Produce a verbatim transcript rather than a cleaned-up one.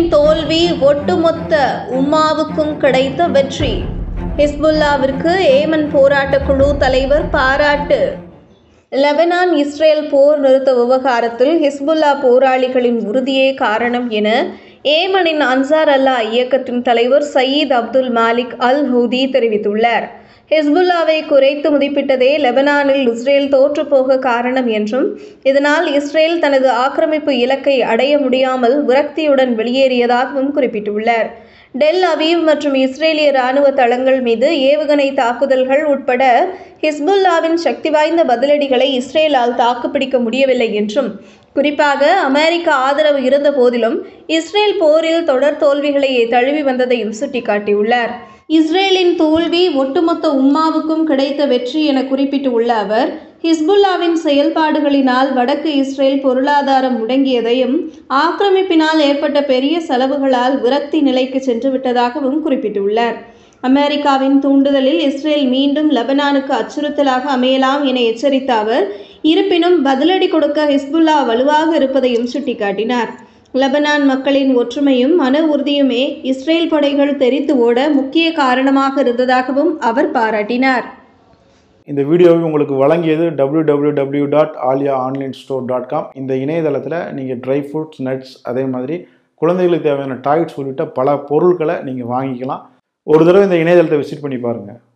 இஸ்ரேலின் தோல்வி ஒட்டுமொத்த உம்மாவுக்கும் கிடைத்த வெற்றி. ஹிஸ்புல்லாவிற்கு ஏமன் போராட்டக் குழு தலைவர் பாராட்டு. லெபனான் இஸ்ரேல் போர் நிறுத்த விவகாரத்தில் ஹிஸ்புல்லா போராளிகளின் உறுதியே காரணம் என ஏமனின் அன்சார் அல்லா இயக்கத்தின் தலைவர் Sayyid Abdul Malik al Houthi தெரிவித்துள்ளார். ஹிஸ்புல்லாவை குறைத்து மதிப்பிட்டதே லெபனானில் இஸ்ரேல் தோற்றுப்போக காரணம் என்றும், இதனால் இஸ்ரேல் தனது ஆக்கிரமிப்பு இலக்கை அடைய முடியாமல் விரக்தியுடன் வெளியேறியதாகவும் குறிப்பிட்டுள்ளார். டெல் அவீவ் மற்றும் இஸ்ரேலிய இராணுவ தளங்கள் மீது ஏவுகணை தாக்குதல்கள் உட்பட ஹிஸ்புல்லாவின் சக்தி வாய்ந்த பதிலடிகளை இஸ்ரேலால் தாக்குப்பிடிக்க முடியவில்லை என்றும், குறிப்பாக அமெரிக்க ஆதரவு இருந்த போதிலும் இஸ்ரேல் போரில் தொடர் தோல்விகளை தழுவி வந்ததையும் சுட்டிக்காட்டியுள்ளார். இஸ்ரேலின் தோல்வி ஒட்டுமொத்த உம்மாவுக்கும் கிடைத்த வெற்றி என குறிப்பிட்டுள்ள அவர், ஹிஸ்புல்லாவின் செயல்பாடுகளினால் வடக்கு இஸ்ரேல் பொருளாதாரம் முடங்கியதையும், ஆக்கிரமிப்பினால் ஏற்பட்ட பெரிய செலவுகளால் விரக்தி நிலைக்கு சென்றுவிட்டதாகவும் குறிப்பிட்டுள்ளார். அமெரிக்காவின் தூண்டுதலில் இஸ்ரேல் மீண்டும் லெபனானுக்கு அச்சுறுத்தலாக அமையலாம் என எச்சரித்த அவர், இருப்பினும் பதிலடி கொடுக்க ஹிஸ்புல்லா வலுவாக இருப்பதையும் சுட்டிக்காட்டினார். லெபனான் மக்களின் ஒற்றுமையும் மன உறுதியுமே இஸ்ரேல் படைகள் தெரித்து ஓட முக்கிய காரணமாக இருந்ததாகவும் அவர் பாராட்டினார். இந்த வீடியோவை உங்களுக்கு வழங்கியது W W W dot Aaliya online store dot com. இந்த இணையதளத்தில் நீங்கள் ட்ரை ஃப்ரூட்ஸ், நட்ஸ், அதே மாதிரி குழந்தைகளுக்கு தேவையான டாய்ஸ் உள்ளிட்ட பல பொருட்களை நீங்கள் வாங்கிக்கலாம். ஒரு தடவை இந்த இணையதளத்தை விசிட் பண்ணி பாருங்கள்.